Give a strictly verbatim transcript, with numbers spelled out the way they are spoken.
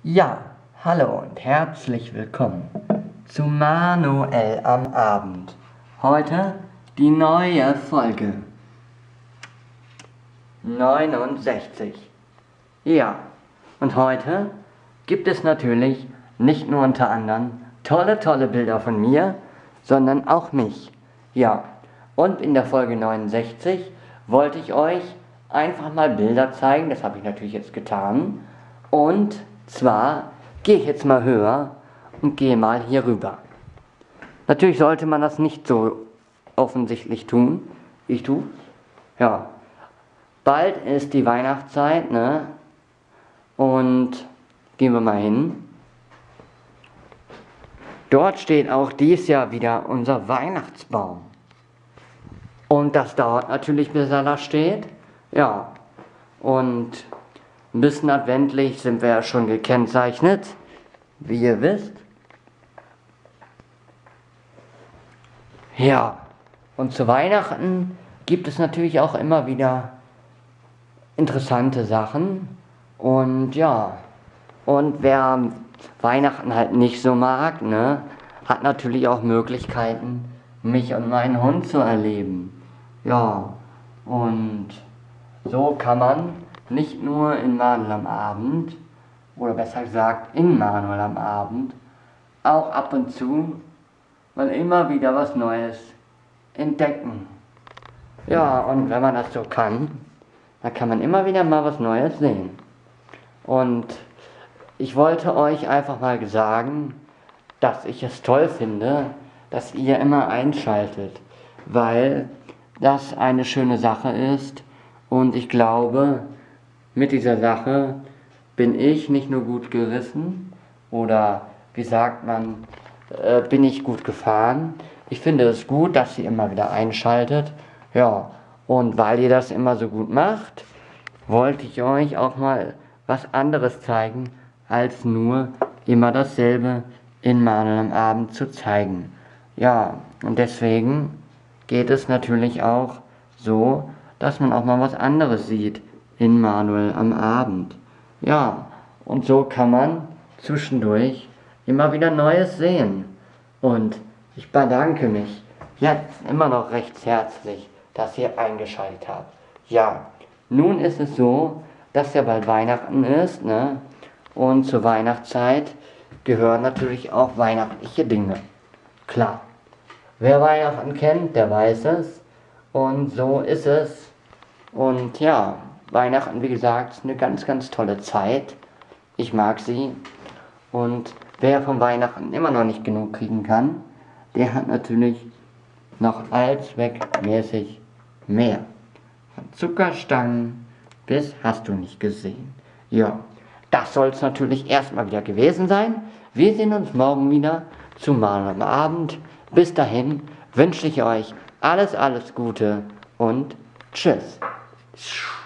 Ja, hallo und herzlich willkommen zu Manuel am Abend. Heute die neue Folge neunundsechzig. Ja, und heute gibt es natürlich nicht nur unter anderem tolle, tolle Bilder von mir, sondern auch mich. Ja, und in der Folge neunundsechzig wollte ich euch einfach mal Bilder zeigen, das habe ich natürlich jetzt getan. Und zwar gehe ich jetzt mal höher und gehe mal hier rüber. Natürlich sollte man das nicht so offensichtlich tun. Ich tue. Ja. Bald ist die Weihnachtszeit, ne? Und gehen wir mal hin. Dort steht auch dieses Jahr wieder unser Weihnachtsbaum. Und das dauert natürlich, bis er da steht. Ja. Und ein bisschen adventlich sind wir ja schon gekennzeichnet, wie ihr wisst. Ja, und zu Weihnachten gibt es natürlich auch immer wieder interessante Sachen. Und ja, und wer Weihnachten halt nicht so mag, ne, hat natürlich auch Möglichkeiten, mich und meinen Hund zu erleben. Ja, und so kann man nicht nur in Manuel am Abend, oder besser gesagt in Manuel am Abend, auch ab und zu mal immer wieder was Neues entdecken. Ja, und wenn man das so kann, dann kann man immer wieder mal was Neues sehen. Und ich wollte euch einfach mal sagen, dass ich es toll finde, dass ihr immer einschaltet, weil das eine schöne Sache ist und ich glaube, mit dieser Sache bin ich nicht nur gut gerissen oder wie sagt man, äh, bin ich gut gefahren. Ich finde es gut, dass ihr immer wieder einschaltet. Ja, und weil ihr das immer so gut macht, wollte ich euch auch mal was anderes zeigen, als nur immer dasselbe in Manuel am Abend zu zeigen. Ja, und deswegen geht es natürlich auch so, dass man auch mal was anderes sieht in Manuel am Abend. Ja, und so kann man zwischendurch immer wieder Neues sehen. Und ich bedanke mich jetzt immer noch recht herzlich, dass ihr eingeschaltet habt. Ja, nun ist es so, dass ja bald Weihnachten ist, ne? Und zur Weihnachtszeit gehören natürlich auch weihnachtliche Dinge. Klar, wer Weihnachten kennt, der weiß es. Und so ist es. Und ja, Weihnachten, wie gesagt, ist eine ganz, ganz tolle Zeit. Ich mag sie. Und wer von Weihnachten immer noch nicht genug kriegen kann, der hat natürlich noch allzweckmäßig mehr. Von Zuckerstangen bis hast du nicht gesehen. Ja, das soll es natürlich erstmal wieder gewesen sein. Wir sehen uns morgen wieder zu Manuel am Abend. Bis dahin wünsche ich euch alles, alles Gute und tschüss.